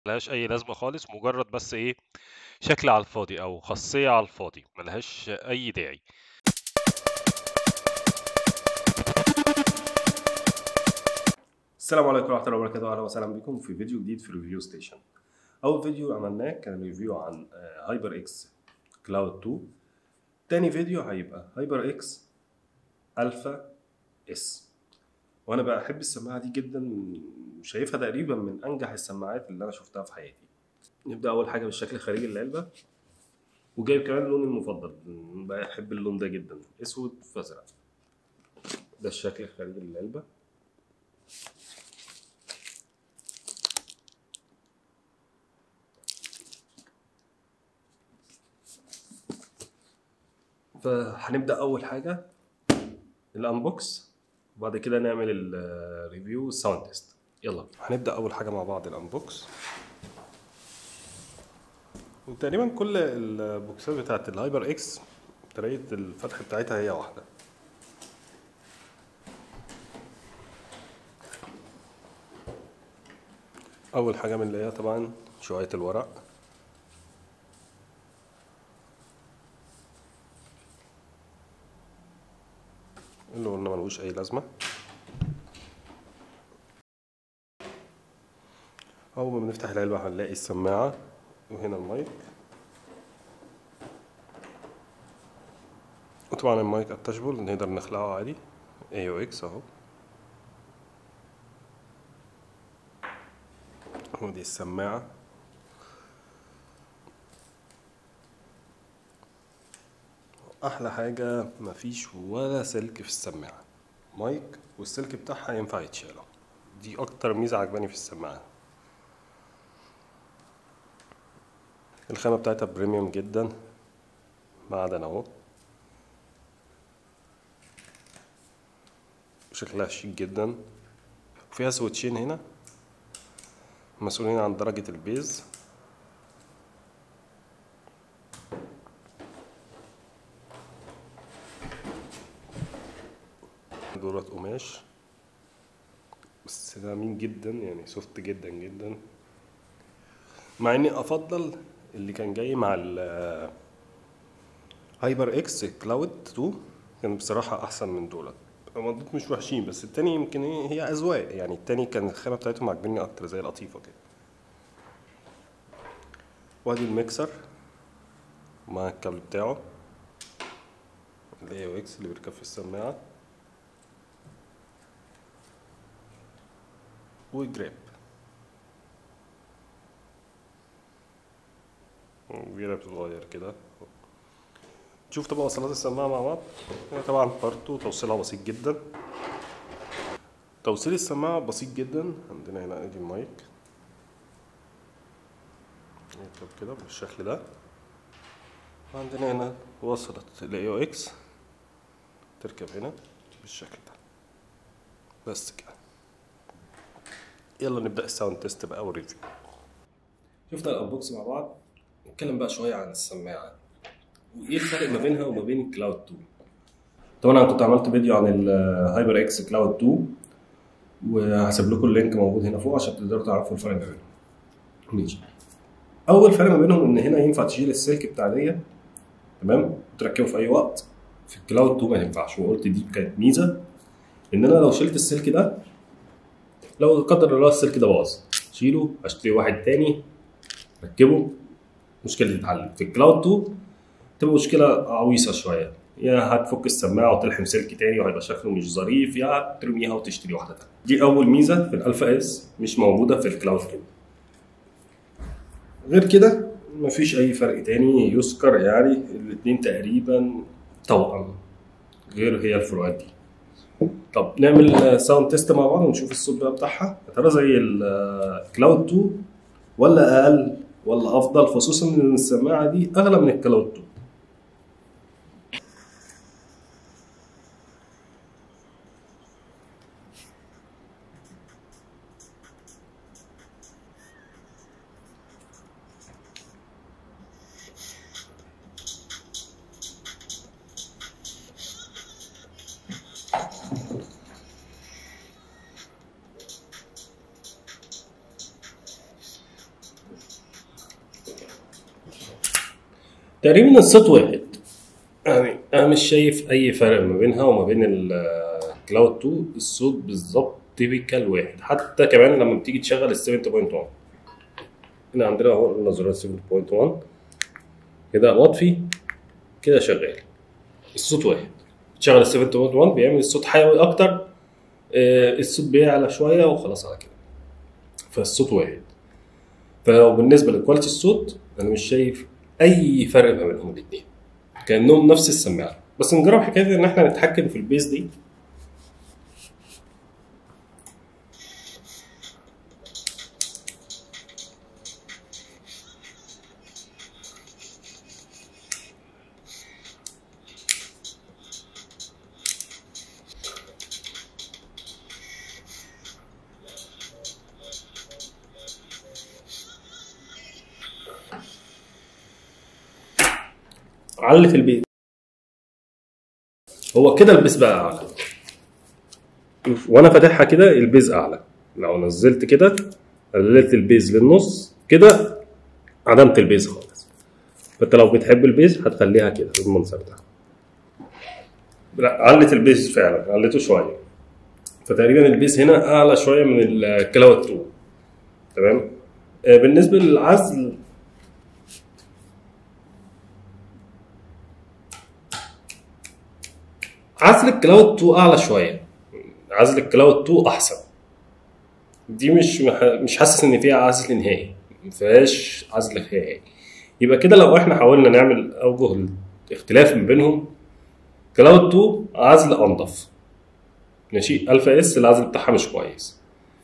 ملهاش اي لازمه خالص، مجرد بس ايه، شكل على الفاضي او خاصيه على الفاضي، ملهاش اي داعي. السلام عليكم ورحمة الله وبركاته، أهلا وسهلا بكم في فيديو جديد في ريفيو ستيشن. أول فيديو عملناه كان ريفيو عن هايبر إكس كلاود 2. تاني فيديو هيبقى هايبر إكس ألفا إس. وأنا بحب السماعة دي جدا، شايفها تقريبا من أنجح السماعات اللي أنا شفتها في حياتي. نبدأ أول حاجة بالشكل الخارجي للعلبة، وجايب كمان لوني المفضل، بحب اللون ده جدا، أسود فأزرق. ده الشكل الخارجي للعلبة. فهنبدأ أول حاجة الانبوكس، وبعد كده نعمل الريفيو والساوند تيست. يلا هنبدا اول حاجه مع بعض الانبوكس. وتقريبا كل البوكسات بتاعت الهايبر اكس طريقه الفتح بتاعتها هي واحده. اول حاجه بنلاقيها طبعا شويه الورق، اللي قلنا ملوش اي لازمه. اول ما بنفتح العلبه هنلاقي السماعه، وهنا المايك، وطبعا المايك اتاشبل نقدر نخلعه عادي، AUX اهو. ودي السماعه. احلى حاجه مفيش ولا سلك في السماعه، مايك والسلك بتاعها ينفع يتشاله. دي اكتر ميزه عجباني في السماعه. الخامه بتاعتها بريميوم جدا، معدن اهو، شكلها شيك جدا. وفيها سويتشين هنا مسؤولين عن درجه البيز. دولت قماش بس ناعمين جدا، يعني سوفت جدا جدا، مع اني افضل اللي كان جاي مع هايبر اكس كلاود 2، كان بصراحة احسن من دولت. المضبوط مش وحشين، بس التاني يمكن هي اذواق، يعني التاني كان الخامة بتاعتهم عاجبني اكتر زي القطيفة كده. وادي الميكسر مع الكابل بتاعه، الاي او اكس اللي بيركب في السماعة، وجراب وجراب صغير كده. نشوف طبعا وصلات السماعة مع بعض. هي طبعا برضو توصيلها بسيط جدا. توصيل السماعة بسيط جدا. عندنا هنا ادي المايك يركب كده بالشكل ده، وعندنا هنا وصلة ال AUX تركب هنا بالشكل ده. بس كده. يلا نبدأ الساوند تيست بقى والريفيو. شفنا الانبوكس مع بعض، نتكلم بقى شوية عن السماعة وايه الفرق ما بينها وما بين كلاود 2. طبعا انا كنت عملت فيديو عن الهايبر اكس كلاود 2، وهسيب لكم اللينك موجود هنا فوق عشان تقدروا تعرفوا الفرق ما بينهم. ماشي. اول فرق ما بينهم ان هنا ينفع تشيل السلك بتاع دي، تمام، وتركبه في اي وقت. في الكلاود 2 ما ينفعش، وقلت دي كانت ميزه، ان انا لو شلت السلك ده، لو لا قدر الله السلك ده باظ، شيله اشتري واحد تاني ركبه، مشكله تتحل. في الكلاود 2 تبقى مشكله عويصه شويه، يا هتفك السماعه وتلحم سلك تاني وهيبقى شكله مش ظريف، يا هترميها وتشتري واحده تانيه. دي اول ميزه في الالفا اس مش موجوده في الكلاود 2. غير كده مفيش اي فرق تاني يذكر، يعني الاتنين تقريبا توأم، غير هي الفروقات دي. طب نعمل ساوند تيست مع بعض ونشوف الصوت بقى بتاعها، يا ترى زي الكلاود 2 ولا اقل ولا افضل، خصوصا ان السماعه دي اغلى من الكلاود 2. تقريبا الصوت واحد، يعني انا مش شايف اي فرق ما بينها وما بين الكلاود 2. الصوت بالظبط تيبيكال واحد، حتى كمان لما بتيجي تشغل ال 7.1. هنا عندنا اهو قلنا زرار 7.1 كده واطفي كده شغال، الصوت واحد. تشغل ال 7.1 بيعمل الصوت حيوي اكتر، الصوت بيعلى شويه وخلاص على كده، فالصوت واحد. فلو بالنسبه لكواليتي الصوت انا مش شايف اي فرق ما بينهم الاثنين، كانهم نفس السماعه. بس نجرب حكايه ان احنا نتحكم في البيز دي. علي في البيز، هو كده البيز بقى اعلى. شوف وانا فاتحها كده البيز اعلى، لو نزلت كده قللت البيز للنص كده عدمت البيز خالص. فانت لو بتحب البيز هتخليها كده بالمنظر ده. لا علت البيز فعلا، علته شويه، فتقريبا البيز هنا اعلى شويه من الكلاود 2. تمام. بالنسبه للعزل، عزل الكلاود 2 اعلى شويه، عزل الكلاود 2 احسن. دي مش حاسس ان فيها عزل نهائي، ما فيهاش عزل نهائي. يبقى كده لو احنا حاولنا نعمل اوجه الاختلاف ما بينهم، كلاود 2 عزل انضف، ماشي. الفا اس العزل بتاعها مش كويس.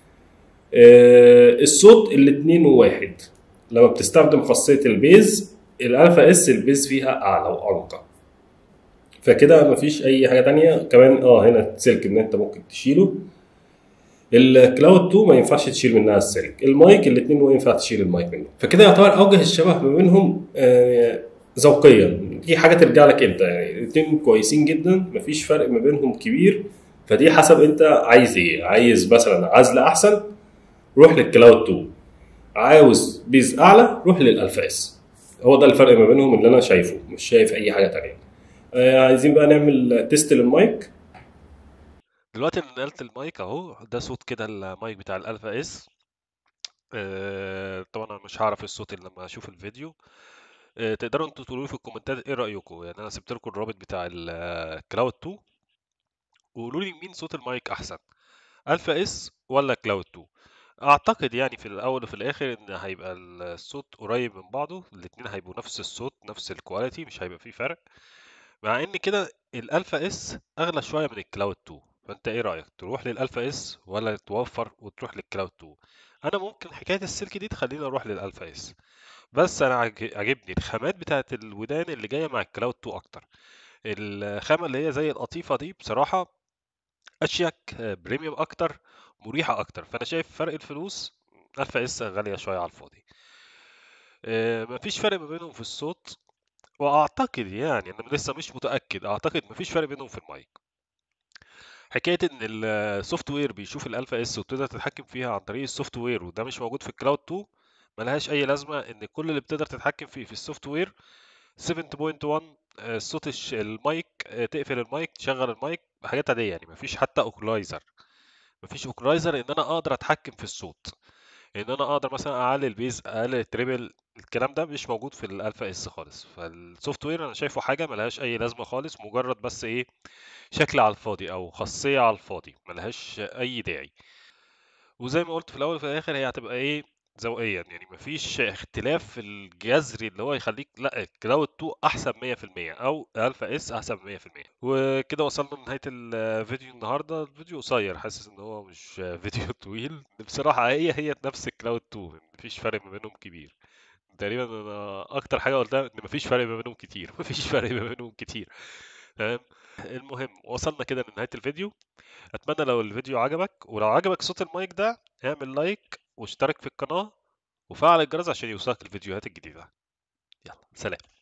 الصوت الاتنين واحد. لما بتستخدم خاصية البيز، الالفا اس البيز فيها اعلى وانقى، فكده مفيش اي حاجة تانية. كمان هنا سلك ان انت ممكن تشيله. الكلاود 2 ما ينفعش تشيل منها السلك. المايك الاتنين ينفع تشيل المايك منه. فكده يعتبر اوجه الشبه ما بينهم ذوقيا. دي حاجه ترجع لك انت، يعني الاتنين كويسين جدا، مفيش فرق ما بينهم كبير. فدي حسب انت عايز ايه. عايز مثلا عزل احسن روح للكلاود 2، عاوز بيز اعلى روح للالفا اس. هو ده الفرق ما بينهم اللي انا شايفه، مش شايف اي حاجه تانية. عايزين بقى نعمل تيست للمايك. دلوقتي انا نقلت المايك اهو، ده صوت كده المايك بتاع الالفا اس. طبعا انا مش هعرف الصوت الا لما اشوف الفيديو. تقدروا انتوا تقولوا لي في الكومنتات ايه رايكم، يعني انا سبت لكم الرابط بتاع الكلاود 2، وقولوا لي مين صوت المايك احسن، الفا اس ولا كلاود 2. اعتقد يعني في الاول وفي الاخر ان هيبقى الصوت قريب من بعضه، الاتنين هيبقوا نفس الصوت نفس الكواليتي، مش هيبقى فيه فرق. مع ان كده الالفا اس اغلى شويه من الكلاود 2. فانت ايه رايك، تروح للالفا اس ولا توفر وتروح للكلاود 2؟ انا ممكن حكايه السلك دي تخليني اروح للالفا اس، بس انا عاجبني الخامات بتاعت الودان اللي جايه مع الكلاود 2 اكتر. الخامه اللي هي زي القطيفه دي بصراحه اشيك، بريميوم اكتر، مريحه اكتر. فانا شايف فرق الفلوس الفا اس غاليه شويه على الفاضي. مفيش فرق ما بينهم في الصوت، واعتقد يعني انا لسه مش متاكد، اعتقد مفيش فرق بينهم في المايك. حكايه ان السوفت وير بيشوف الالفا اس وتقدر تتحكم فيها عن طريق السوفت وير، وده مش موجود في الكلاود 2. ملهاش اي لازمه، ان كل اللي بتقدر تتحكم فيه في السوفت وير 7.1. صوت المايك، تقفل المايك تشغل المايك، حاجات عاديه يعني. مفيش حتى اوكلايزر، مفيش اوكلايزر ان انا اقدر اتحكم في الصوت، ان انا اقدر مثلا اعلي البيز اقلل التريبل. الكلام ده مش موجود في الالفا اس خالص. فالسوفت وير انا شايفه حاجه ملهاش اي لازمه خالص، مجرد بس ايه، شكل على الفاضي او خاصيه على الفاضي، ملهاش اي داعي. وزي ما قلت في الاول وفي الاخر هي هتبقى ايه، ذوقيا يعني. مفيش اختلاف الجذري اللي هو يخليك لا كلاود 2 احسن 100% او الفا اس احسن 100%. وكده وصلنا لنهايه الفيديو النهارده. الفيديو قصير، حاسس ان هو مش فيديو طويل بصراحه. هي نفس الكلاود 2، مفيش فرق ما بينهم كبير. تقريبا انا اكتر حاجه قلتها ان مفيش فرق ما بينهم كتير مفيش فرق ما بينهم كتير. تمام. المهم وصلنا كده لنهايه الفيديو. اتمنى لو الفيديو عجبك، ولو عجبك صوت المايك ده اعمل لايك واشترك في القناة وفعل الجرس عشان يوصلك الفيديوهات الجديدة. يلا سلام.